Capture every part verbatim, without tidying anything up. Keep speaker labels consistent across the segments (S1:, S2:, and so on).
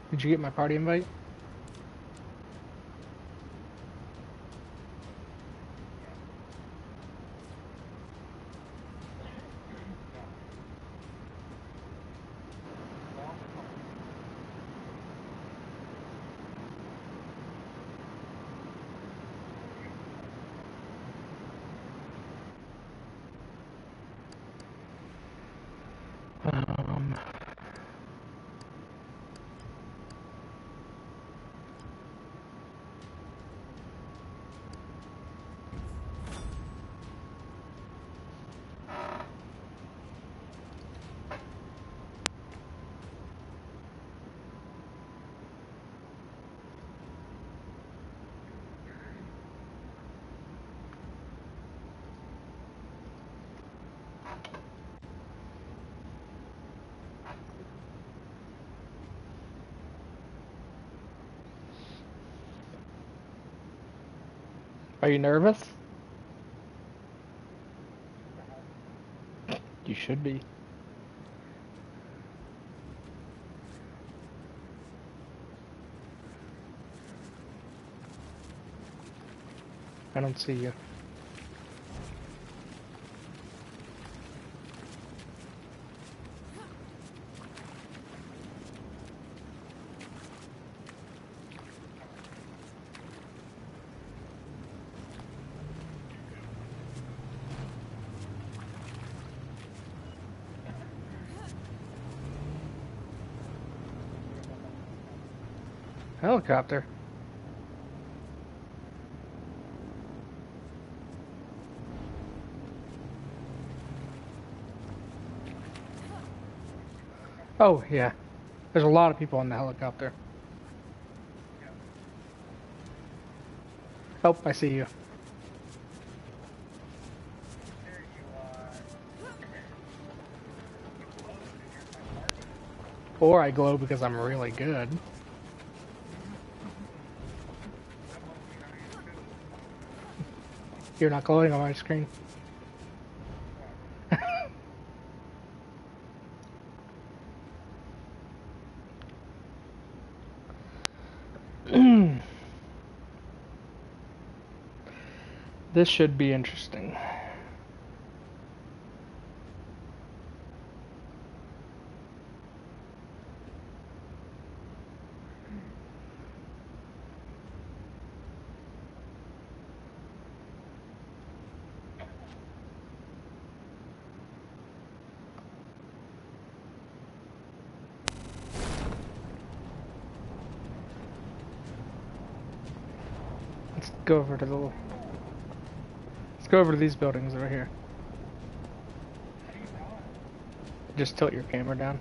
S1: Did you get my party invite? Um, are you nervous? You should be. I don't see you. Helicopter. Oh, yeah. There's a lot of people on the helicopter. Oh, I see you. Or I glow because I'm really good. You're not glowing on my screen. This should be interesting. Let's go over to the... Let's go over to these buildings over here. Just tilt your camera down.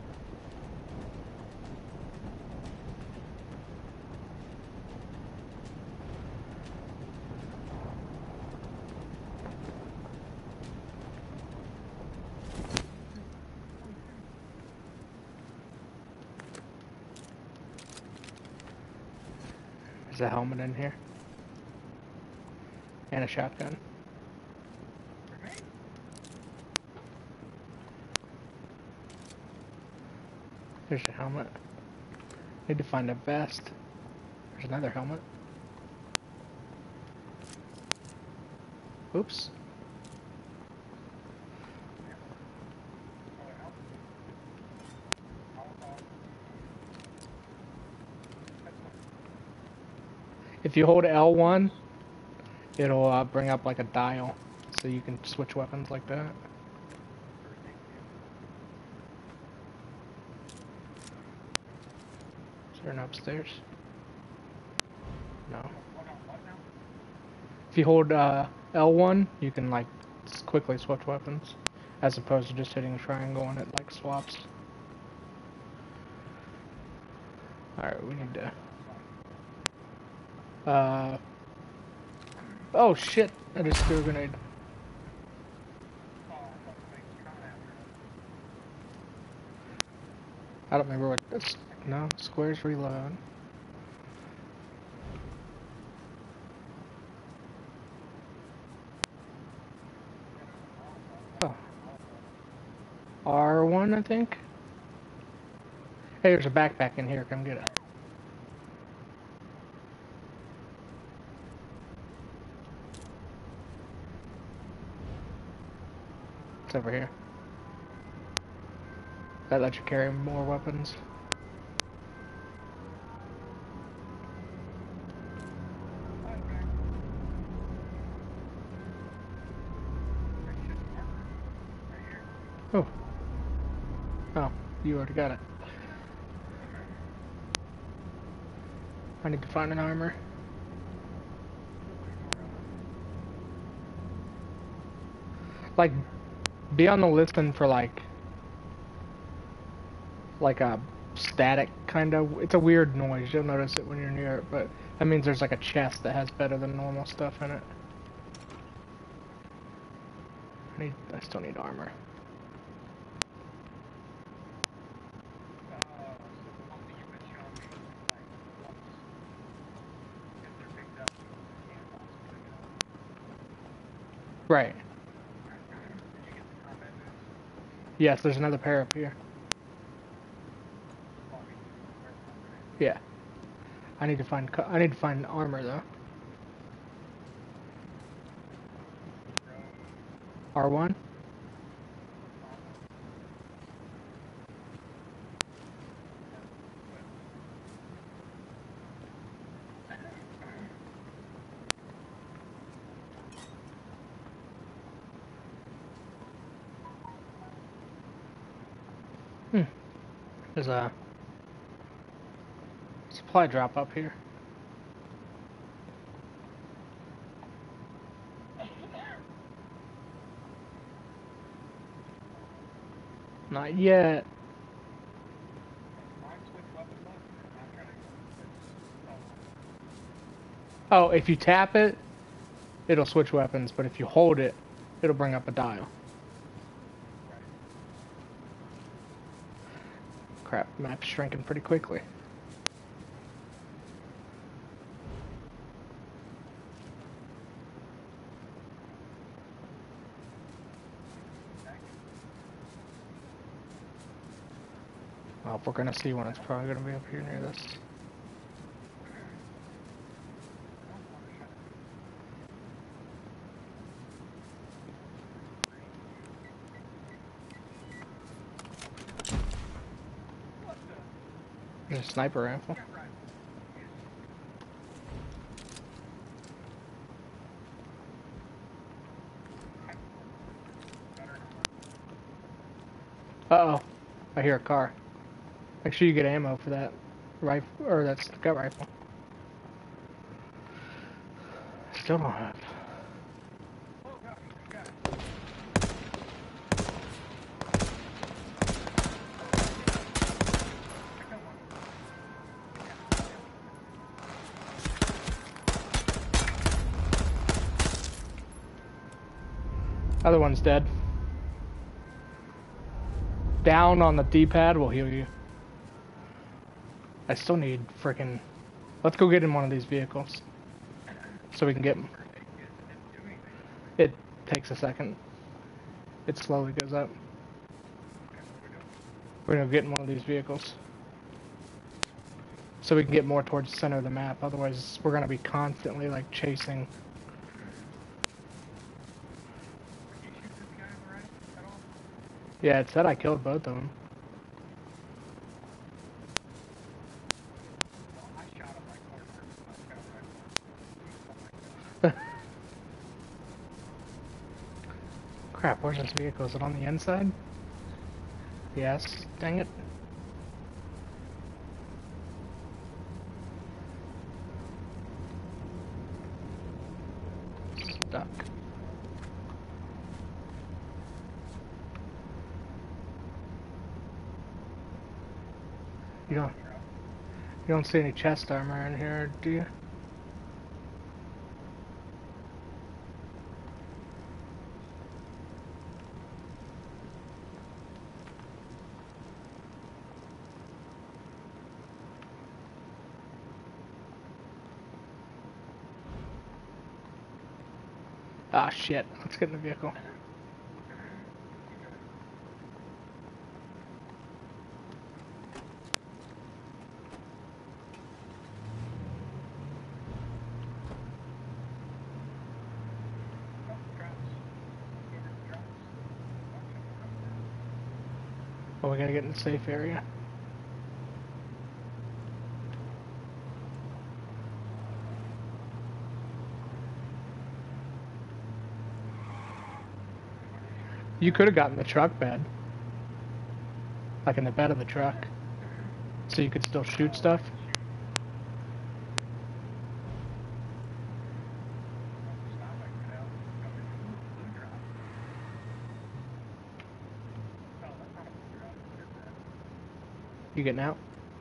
S1: There's a helmet in here. And a shotgun. There's a helmet. Need to find a vest. There's another helmet. Oops. If you hold L one, it'll uh, bring up like a dial, so you can switch weapons like that. Is there an upstairs? No. If you hold uh, L one, you can like quickly switch weapons, as opposed to just hitting triangle and it like swaps. Alright, we need to... Uh... Oh shit! I just threw a grenade. I don't remember what that's... No, squares reload. Oh. R one, I think? Hey, there's a backpack in here, come get it. over here. That lets you carry more weapons. Oh. Oh, you already got it. I need to find an armor. Like, be on the listen for like, like a static kind of. It's a weird noise. You'll notice it when you're near it, but that means there's like a chest that has better than normal stuff in it. I need. I still need armor. Right. Yes, there's another pair up here. Yeah. I need to find. I need to find armor though. R one. Hmm. There's a supply drop up here. Not yet. Oh, if you tap it, it'll switch weapons, but if you hold it, it'll bring up a dial. Crap, map's shrinking pretty quickly. Well, if we're gonna see one, it's probably gonna be up here near this. There's a sniper rifle. Uh-oh. I hear a car. Make sure you get ammo for that rifle, or that scout rifle. Still don't have. Other one's dead. Down on the D-pad will heal you. I still need frickin'... Let's go get in one of these vehicles. So we can get... It takes a second. It slowly goes up. We're gonna get in one of these vehicles. So we can get more towards the center of the map. Otherwise, we're gonna be constantly, like, chasing... Yeah, it said I killed both of them. Crap, where's this vehicle? Is it on the inside? Yes, dang it. Stuck. You don't, you don't see any chest armor in here, do you? Ah, shit. Let's get in the vehicle. Oh, we gotta get in the safe area. You could have gotten the truck bed. Like in the bed of the truck. So you could still shoot stuff. You getting out?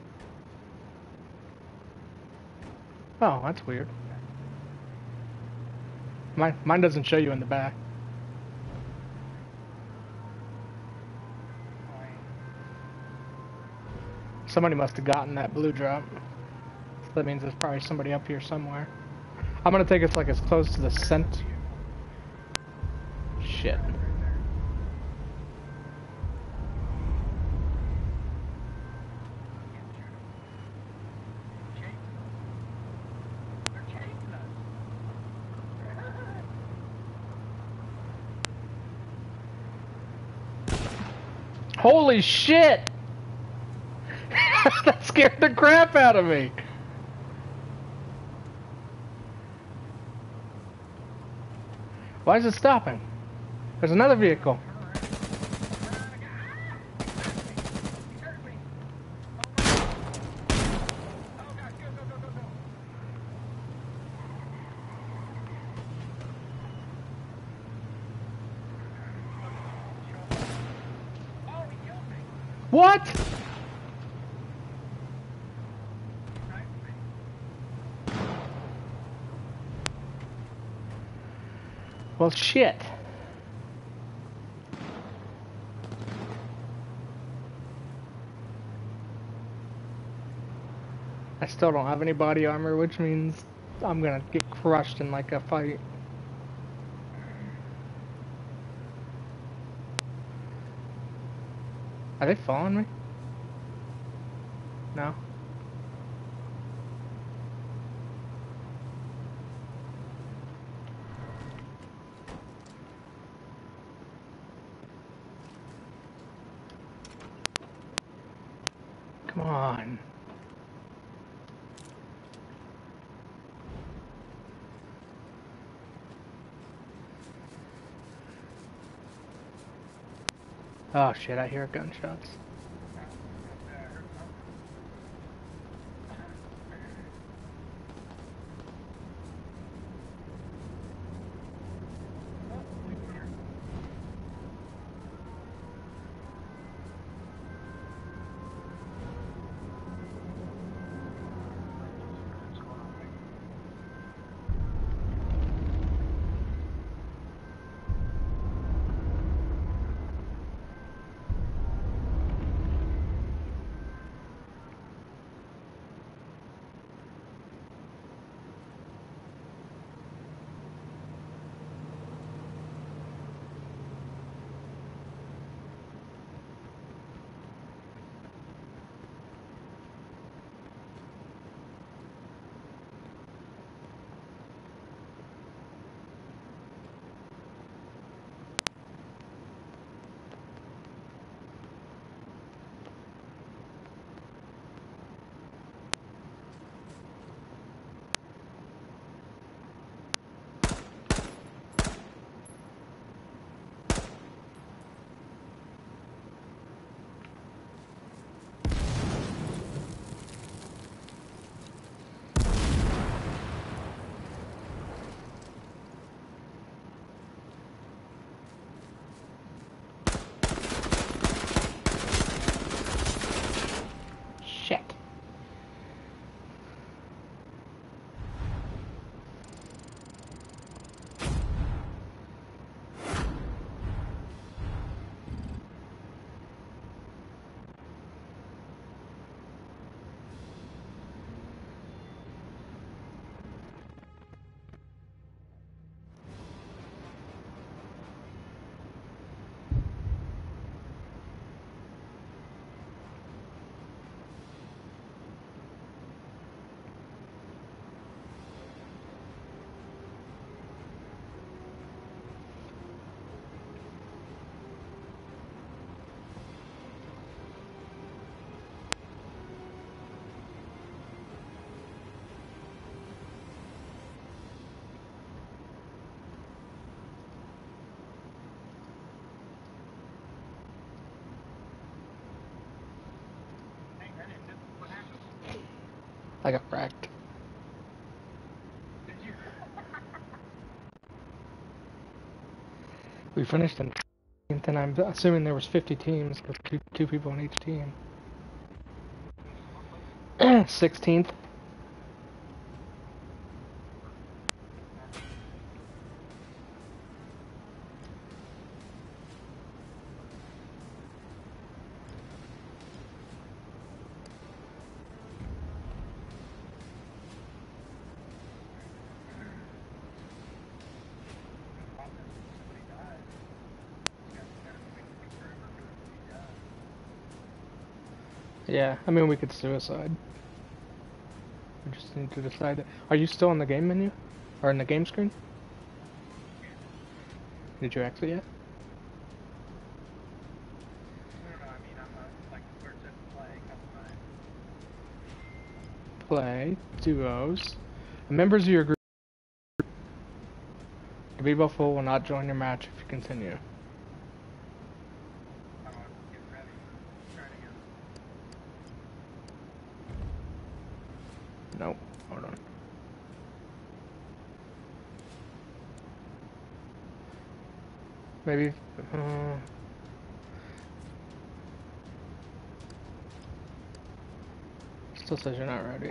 S1: Oh, that's weird. Mine, mine doesn't show you in the back. Somebody must have gotten that blue drop. So that means there's probably somebody up here somewhere. I'm gonna take us like as close to the center. Shit. Holy shit! That scared the crap out of me! Why is it stopping? There's another vehicle. What? Well, shit. I still don't have any body armor, which means I'm gonna get crushed in like a fight. Are they following me? No. Come on. Oh shit, I hear gunshots. I got wrecked. We finished in fifteenth, and I'm assuming there was fifty teams, because two, two people on each team. sixteenth. Yeah, I mean, we could suicide. We just need to decide that. Are you still in the game menu? Or in the game screen? Did you exit yet? Play, duos. The members of your group. The Buffalo will not join your match if you continue. Nope. Hold on. Maybe. Uh, still says you're not ready.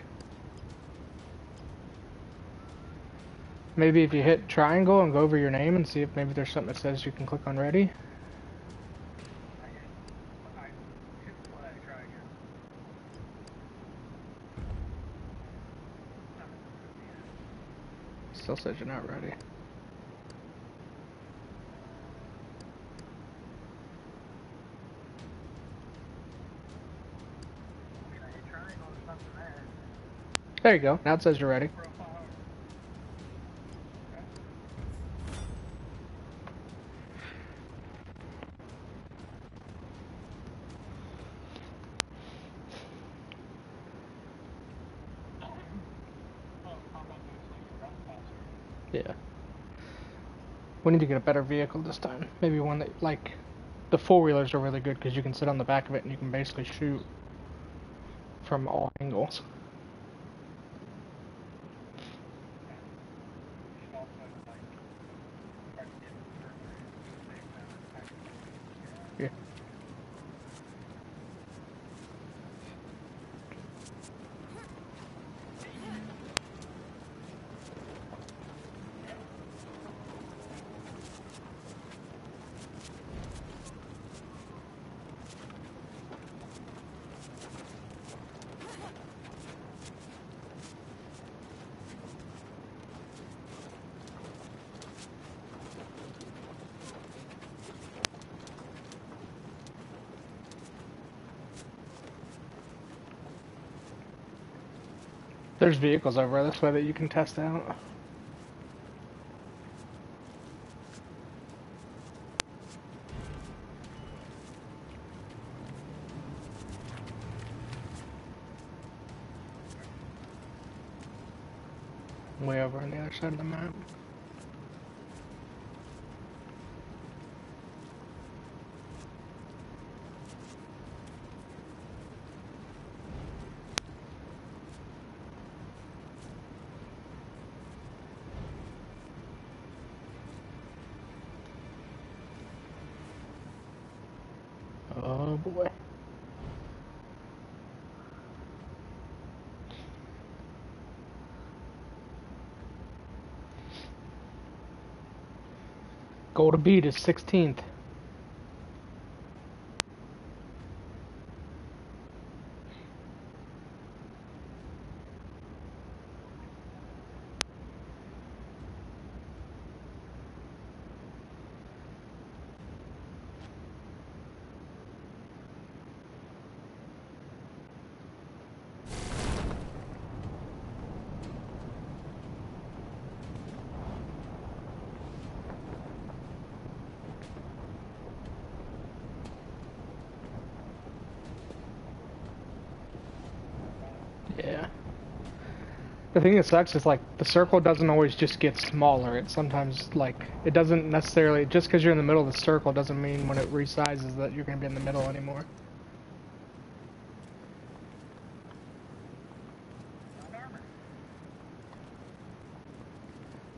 S1: Maybe if you hit triangle and go over your name and see if maybe there's something that says you can click on ready. Still says you're not ready. There you go. Now it says you're ready. Yeah. We need to get a better vehicle this time. Maybe one that, like, the four-wheelers are really good because you can sit on the back of it and you can basically shoot from all angles. Yeah. There's vehicles over this way that you can test out. Way over on the other side of the map. Oh boy. Goal to beat is sixteenth. Yeah. The thing that sucks is, like, the circle doesn't always just get smaller. It sometimes, like, it doesn't necessarily, just because you're in the middle of the circle doesn't mean when it resizes that you're going to be in the middle anymore.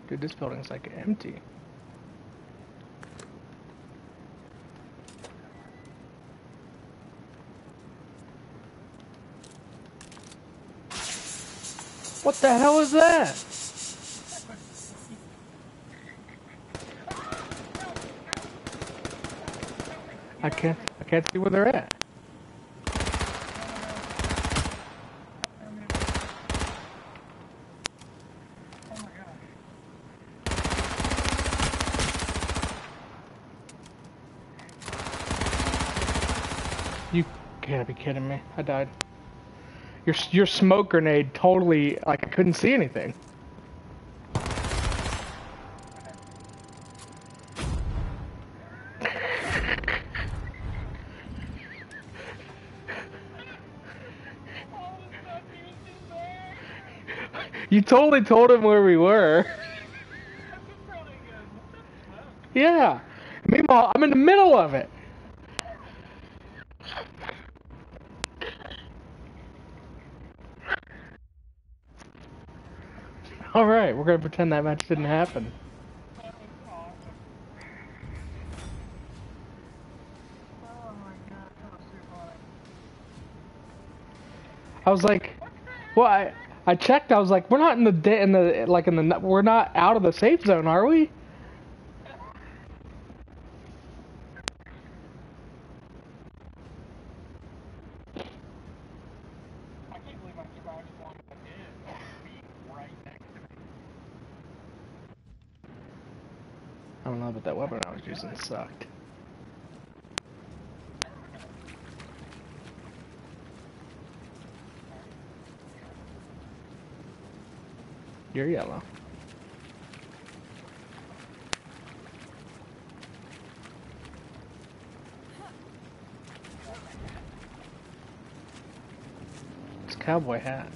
S1: Dude, this building's like empty. What the hell is that? I can't I can't see where they're at. You gotta be kidding me. I died. Your your smoke grenade totally, like, I couldn't see anything. You totally told him where we were. Yeah. Meanwhile, I'm in the middle of it. Alright, we're gonna pretend that match didn't happen. I was like, well, I, I checked, I was like, we're not in the, de in the, like, in the, we're not out of the safe zone, are we? I don't know, but that weapon I was using sucked. You're yellow. It's a cowboy hat.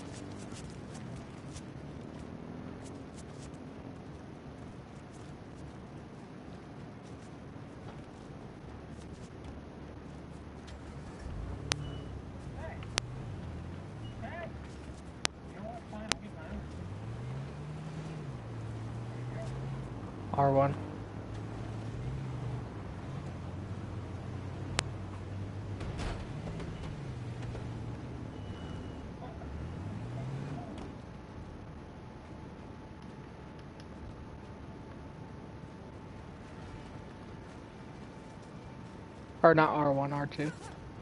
S1: R one. Or not R one, R two.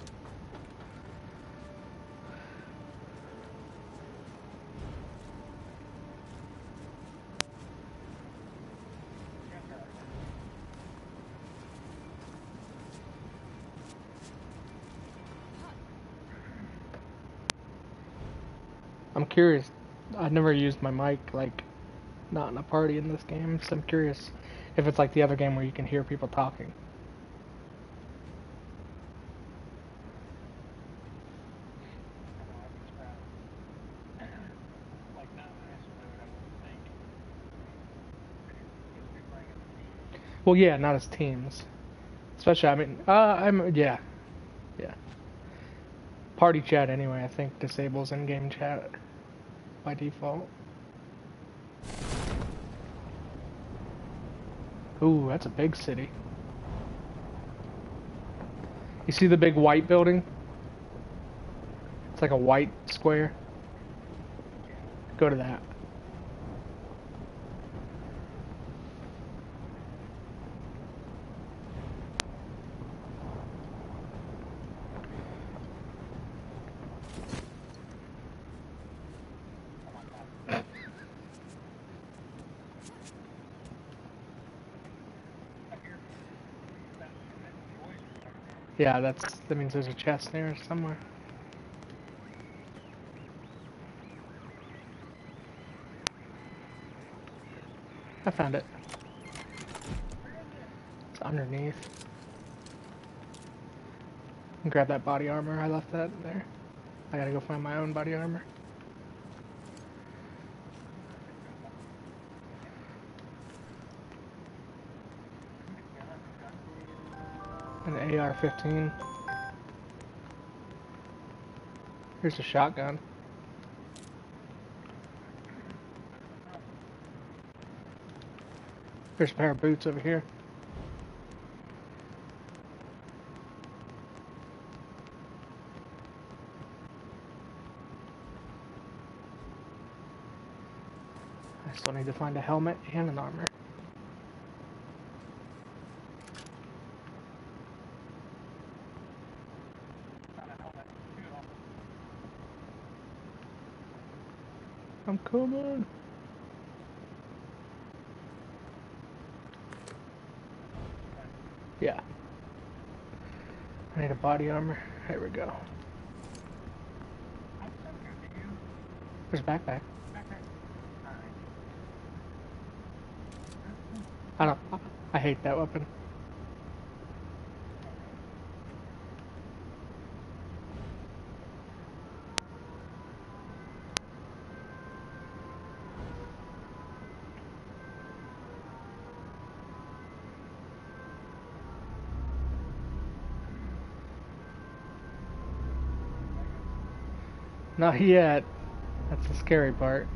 S1: I'm curious. I've never used my mic, like, not in a party in this game, so I'm curious if it's like the other game where you can hear people talking. Well, yeah, not as teams. Especially, I mean, uh, I'm, yeah. Yeah. Party chat, anyway, I think disables in-game chat by default. Ooh, that's a big city. You see the big white building? It's like a white square. Go to that. Yeah, that's, that means there's a chest there somewhere. I found it. It's underneath. Grab that body armor, I left that there. I gotta go find my own body armor. An A R fifteen. Here's a shotgun. There's a pair of boots over here. I still need to find a helmet and an armor. I'm coming. Yeah. I need a body armor. There we go. There's a backpack. I don't. I hate that weapon. Not yet. That's the scary part.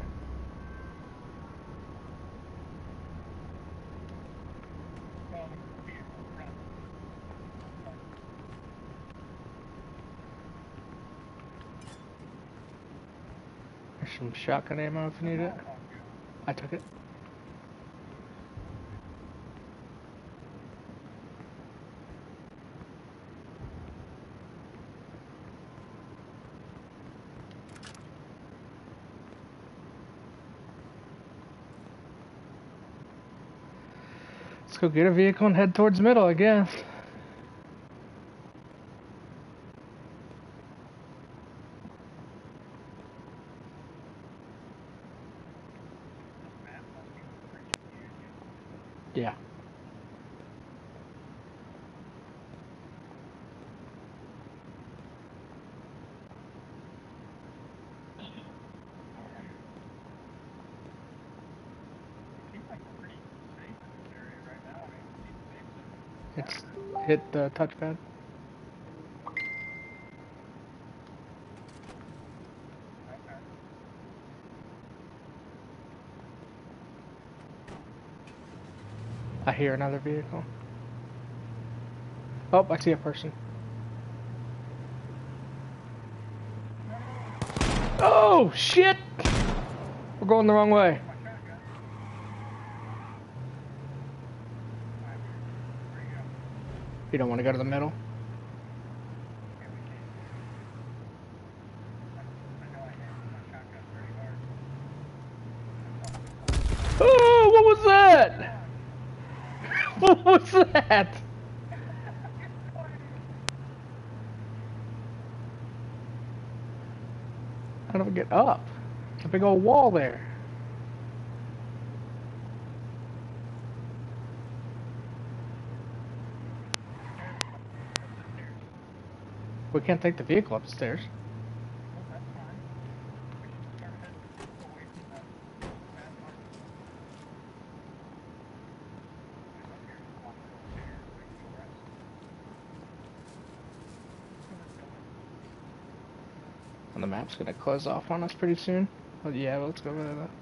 S1: There's some shotgun ammo if you need it. I took it. Let's go get a vehicle and head towards middle, I guess. Yeah. It's hit the touchpad. I hear another vehicle. Oh, I see a person. Oh, shit! We're going the wrong way. You don't want to go to the middle? Oh, what was that? What was that? How do I get up? There's a big old wall there. We can't take the vehicle upstairs. And the map's gonna close off on us pretty soon. But yeah, let's go over there though.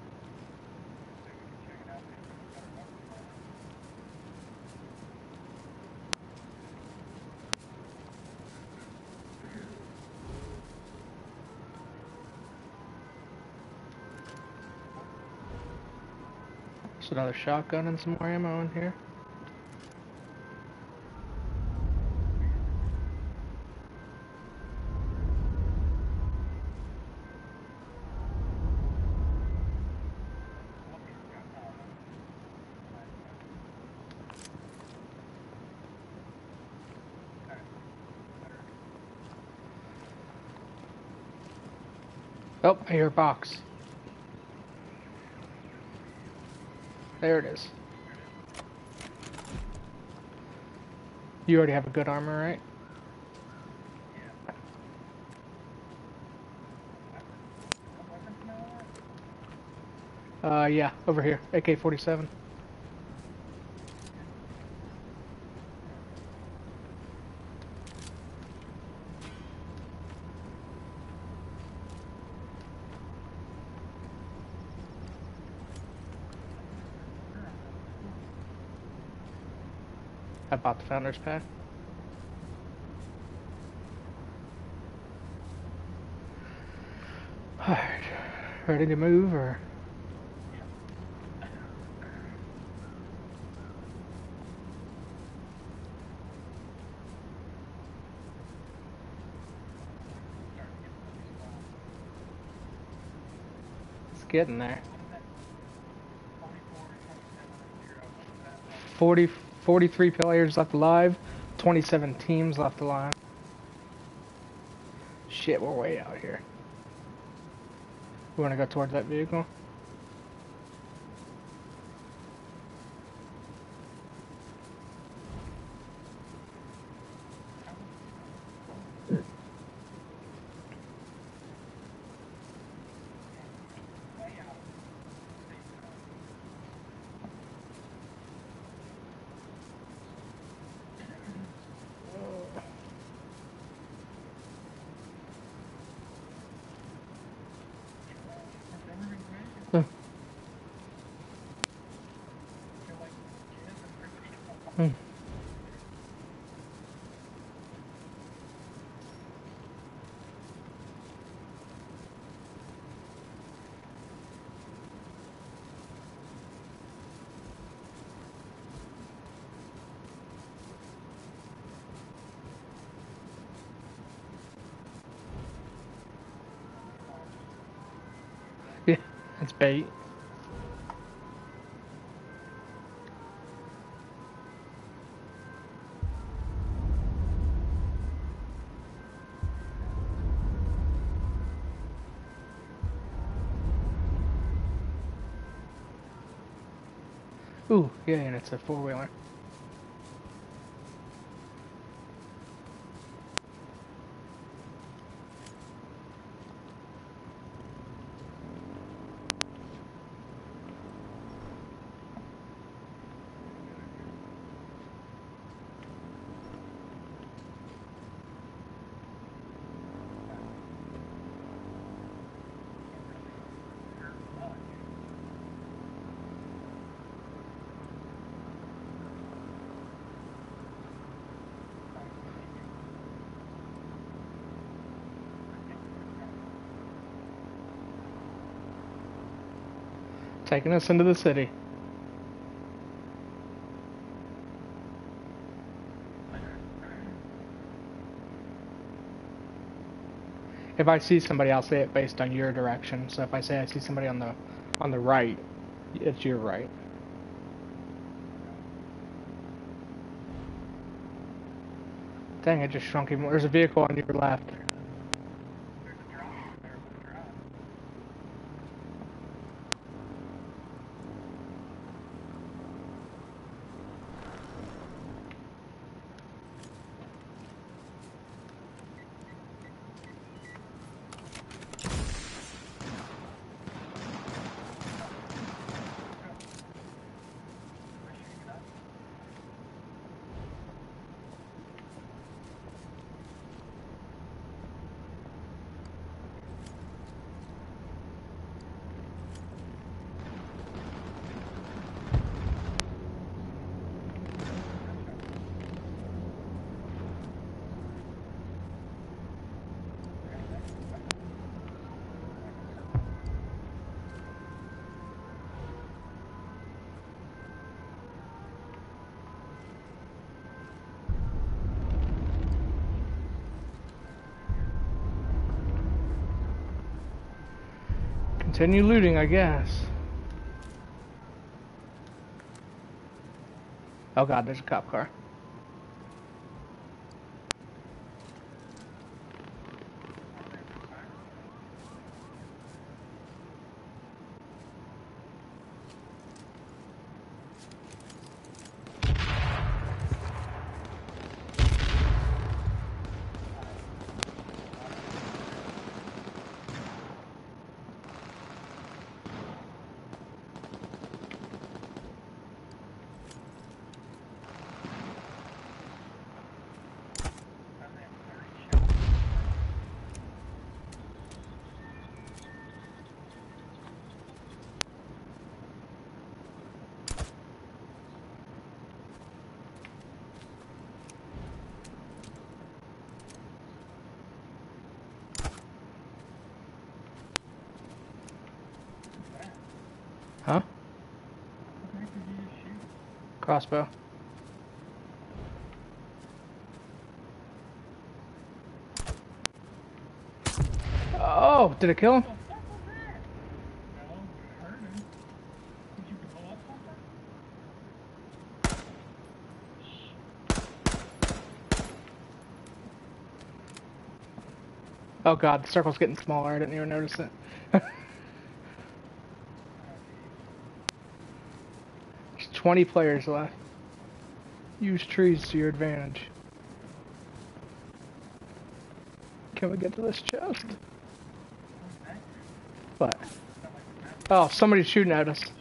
S1: There's another shotgun and some more ammo in here. Oh, I hear a box. There it is. You already have a good armor, right? Uh, yeah, over here. A K forty-seven. I bought the Founders Pack. Alright. Ready to move, or? It's getting there. forty, forty-three players left alive, twenty-seven teams left alive. Shit, we're way out here. We want to go towards that vehicle? Hmm. Hmm. Yeah, that's bait. Ooh, yeah, and it's a four-wheeler. Taking us into the city. If I see somebody, I'll say it based on your direction. So if I say I see somebody on the on the right, it's your right. Dang, it just shrunk even more. There's a vehicle on your left. Continue looting, I guess. Oh god, there's a cop car. Huh? Crossbow. Oh, did it kill him? Oh god, the circle's getting smaller. I didn't even notice it. There's twenty players left. Use trees to your advantage. Can we get to this chest? What? Oh, somebody's shooting at us.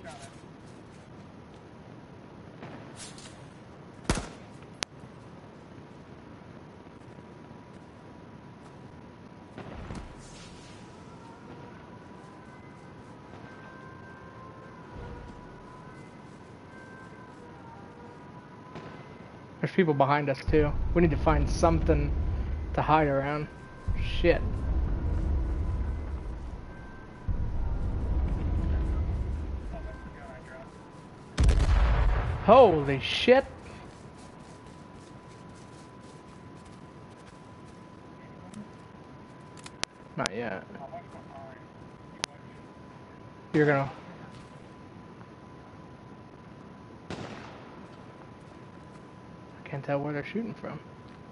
S1: There's people behind us too. We need to find something to hide around. Shit. Holy shit. Not yet. You're gonna... I can't tell where they're shooting from.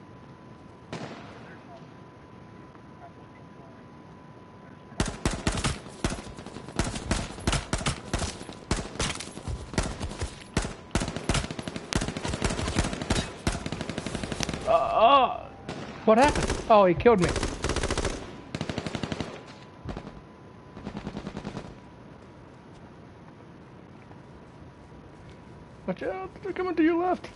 S1: Uh, oh! What happened? Oh, he killed me. Watch out, they're coming to your left.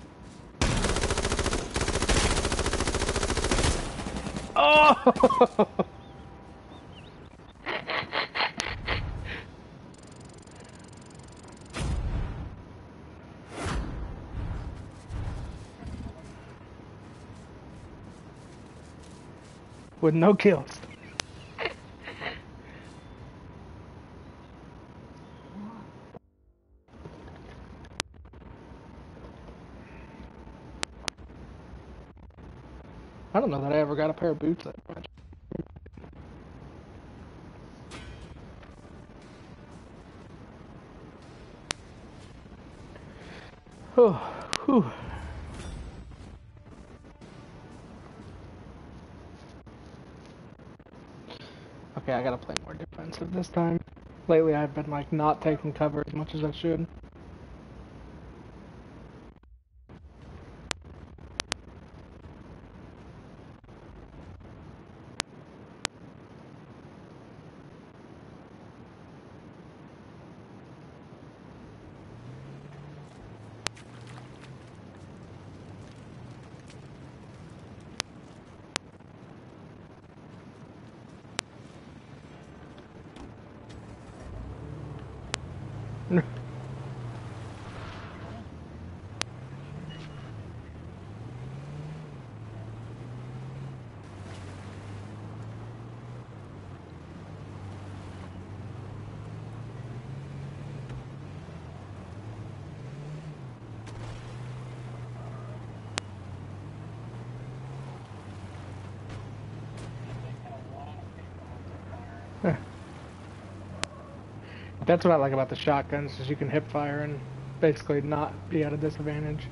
S1: Oh! With no kills. I don't know that I ever got a pair of boots that much. Oh, whew. Okay, I gotta play more defensive this time. Lately I've been like not taking cover as much as I should. That's what I like about the shotguns, is you can hip fire and basically not be at a disadvantage.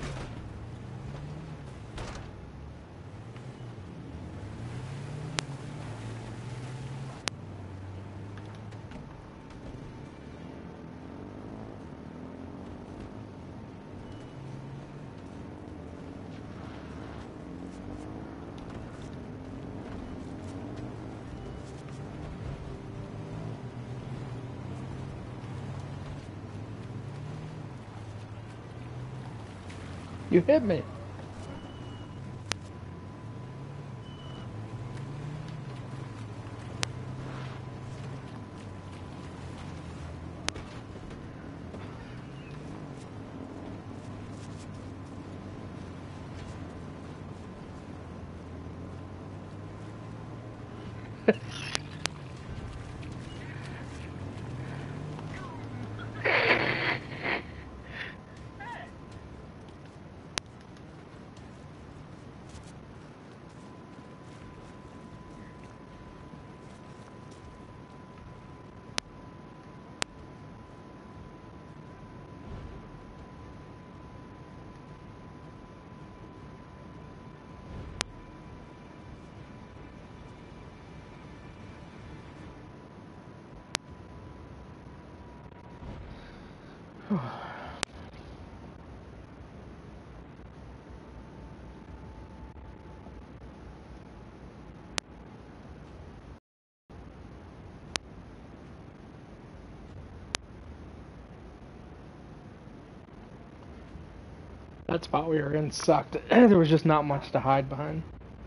S1: You hit me. That spot we were in sucked. There was just not much to hide behind.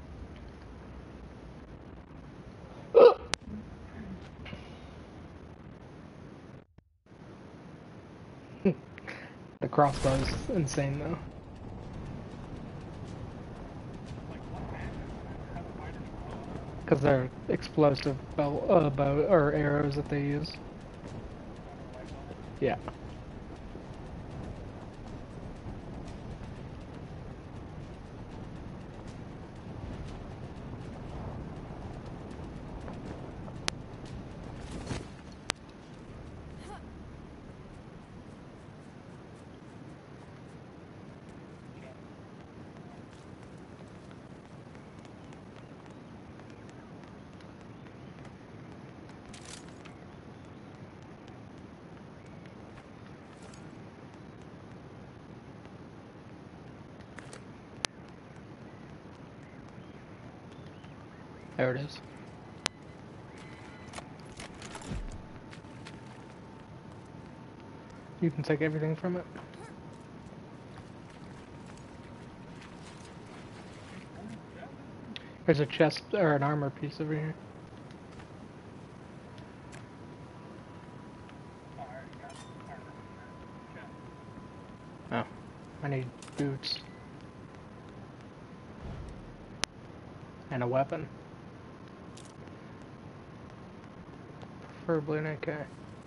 S1: The crossbow's insane though. Because they're explosive bow, uh, bow or arrows that they use. Yeah. There it is. You can take everything from it. There's a chest or an armor piece over here. Oh, I need boots. And a weapon. Preferably an A K.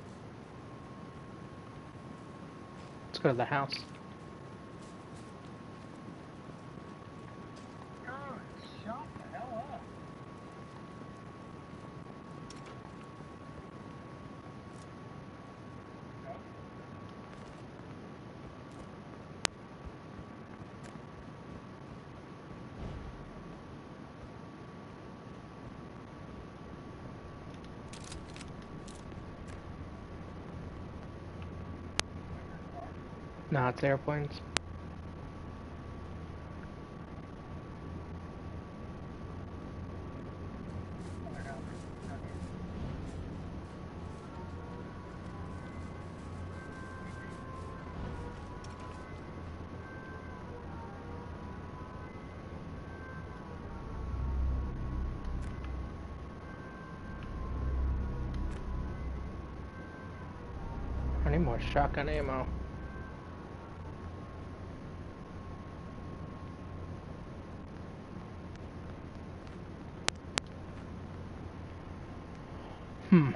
S1: Let's go to the house. Nah, it's airplanes. I need more shotgun ammo. Hmm.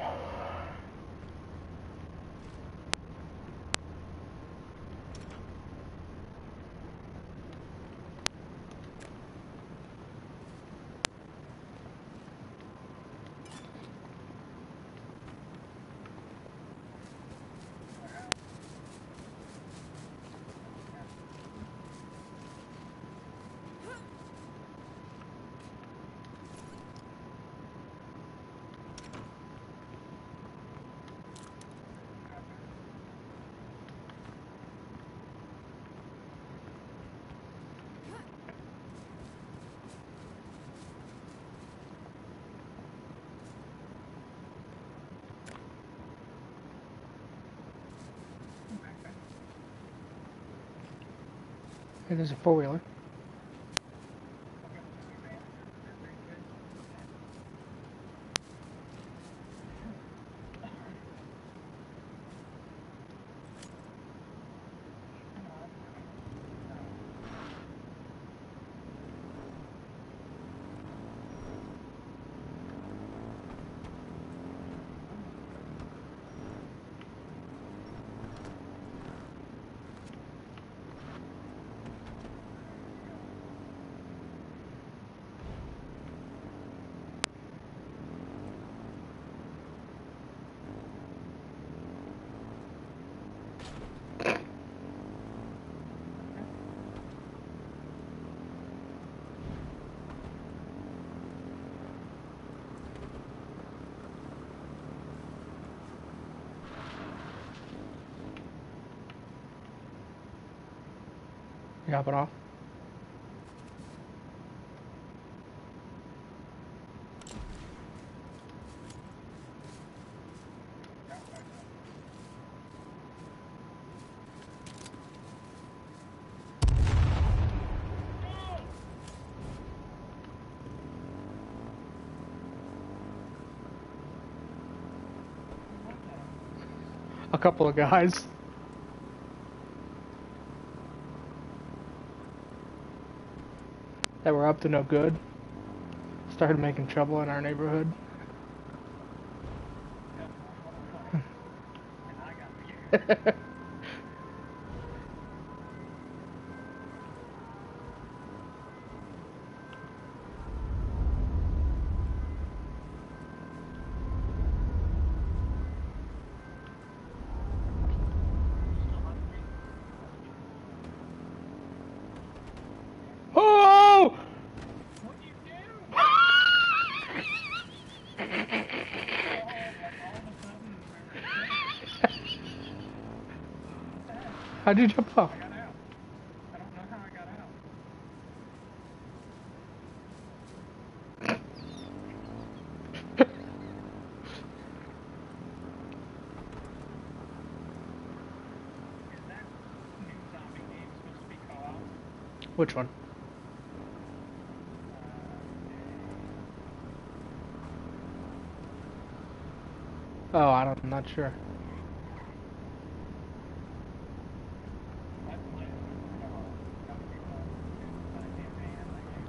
S1: Hey, there's a four-wheeler. You hop it off. A couple of guys. That were up to no good. Started making trouble in our neighborhood. Oh! How'd you jump off?
S2: I got out. I don't know how I got out. Is that new zombie game supposed to be co-op?
S1: Which one? Oh, I don't, I'm not sure.
S2: I played it with co-op. Got people, but I can't ban that game.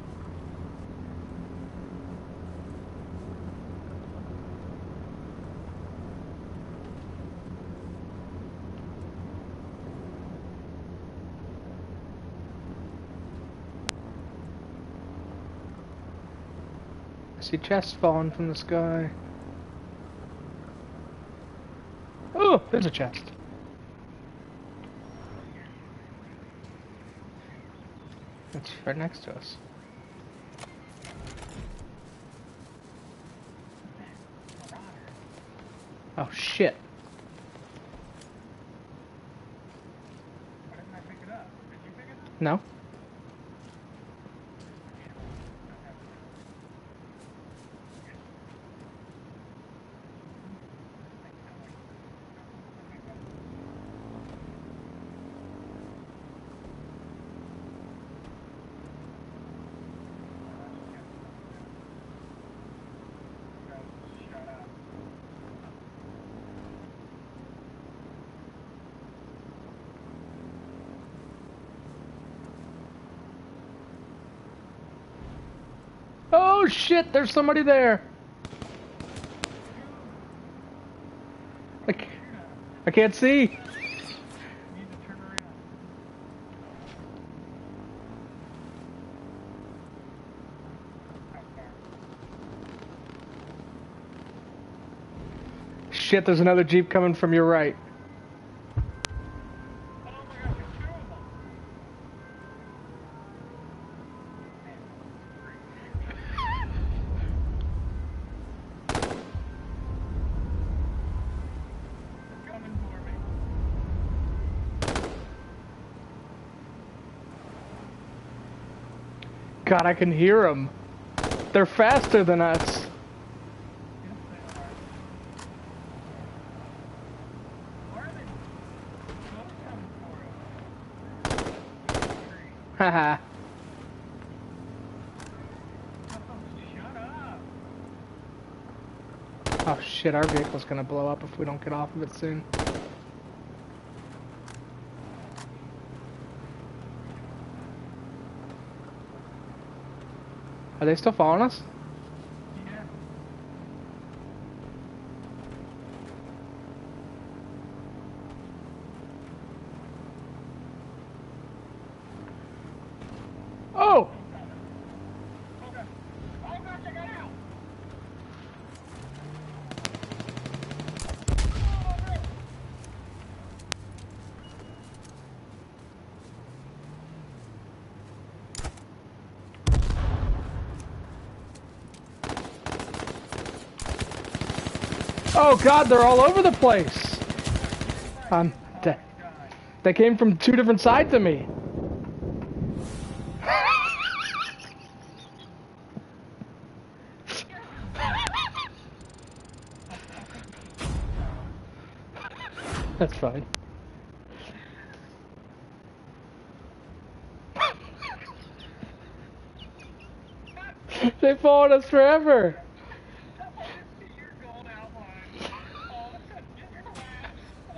S1: I see chests falling from the sky. Oh, there's a chest. It's right next to us. Oh shit.
S2: Why didn't I pick it up? Did you pick it up?
S1: No?
S2: Shut up.
S1: Oh shit, there's somebody there. I, c I can't see.
S2: You need to turn around. How far?
S1: Shit, there's another Jeep coming from your right.
S2: Oh my gosh, there's two of them. They're coming for me.
S1: God, I can hear them. They're faster than us.
S2: Yes, they are. Why are they both coming for us?
S1: Haha.
S2: Shut up.
S1: Oh shit, our vehicle's gonna blow up if we don't get off of it soon. Are they still following us?
S2: Yeah.
S1: Oh!
S2: Oh gosh. Oh gosh, I got out.
S1: Oh god, they're all over the place! I'm dead. They came from two different sides of me. That's fine. They followed us forever.
S2: You're going out line. All of a sudden, get your flash.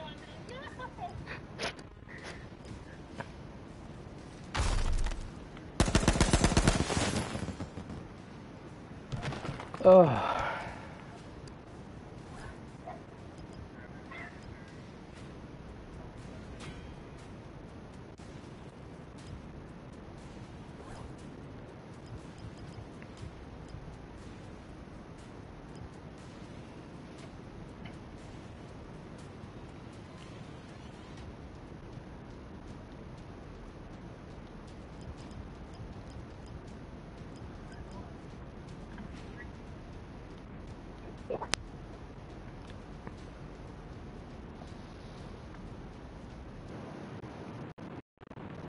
S1: Oh.